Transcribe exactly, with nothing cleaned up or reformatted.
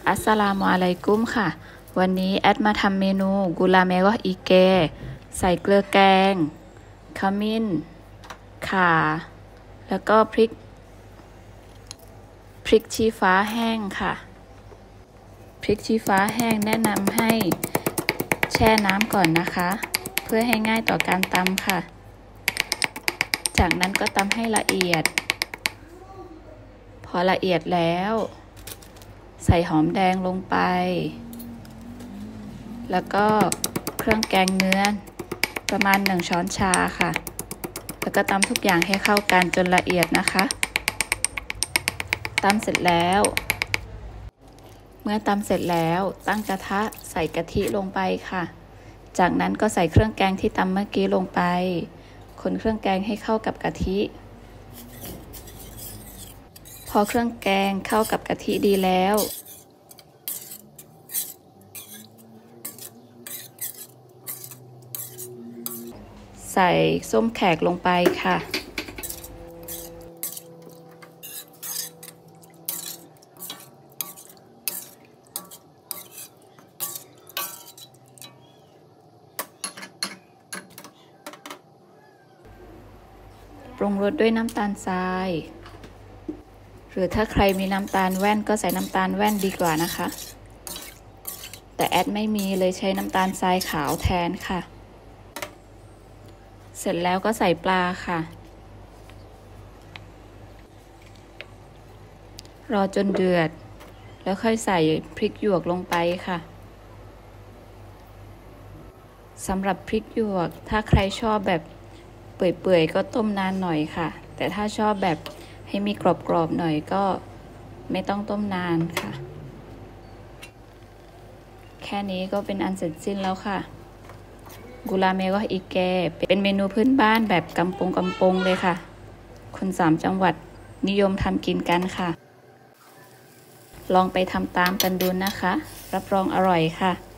อัสสลามุอะลัยกุมค่ะวันนี้แอดมาทำเมนูกุลาเมกออีเกใส่เกลือแกงขมิ้นข่าแล้วก็พริกพริกชี้ฟ้าแห้งค่ะพริกชี้ฟ้าแห้งแนะนำให้แช่น้ำก่อนนะคะเพื่อให้ง่ายต่อการตำค่ะจากนั้นก็ตำให้ละเอียดพอละเอียดแล้วใส่หอมแดงลงไปแล้วก็เครื่องแกงเนื้อประมาณหนึ่งช้อนชาค่ะแล้วก็ตำทุกอย่างให้เข้ากันจนละเอียดนะคะตำเสร็จแล้วเมื่อตำเสร็จแล้วตั้งกระทะใส่กะทิลงไปค่ะจากนั้นก็ใส่เครื่องแกงที่ตำเมื่อกี้ลงไปคนเครื่องแกงให้เข้ากับกะทิพอเครื่องแกงเข้ากับกะทิดีแล้วใส่ส้มแขกลงไปค่ะปรุงรสด้วยน้ำตาลทรายหรือถ้าใครมีน้ำตาลแว่นก็ใส่น้ำตาลแว่นดีกว่านะคะแต่แอดไม่มีเลยใช้น้ำตาลทรายขาวแทนค่ะเสร็จแล้วก็ใส่ปลาค่ะรอจนเดือดแล้วค่อยใส่พริกหยวกลงไปค่ะสำหรับพริกหยวกถ้าใครชอบแบบเปื่อยๆก็ต้มนานหน่อยค่ะแต่ถ้าชอบแบบให้มีกรอบๆหน่อยก็ไม่ต้องต้มนานค่ะแค่นี้ก็เป็นอันเสร็จสิ้นแล้วค่ะกุลาเมกออีเกเป็นเมนูพื้นบ้านแบบกำปงกำปงเลยค่ะคนสามจังหวัดนิยมทำกินกันค่ะลองไปทำตามกันดูนะคะรับรองอร่อยค่ะ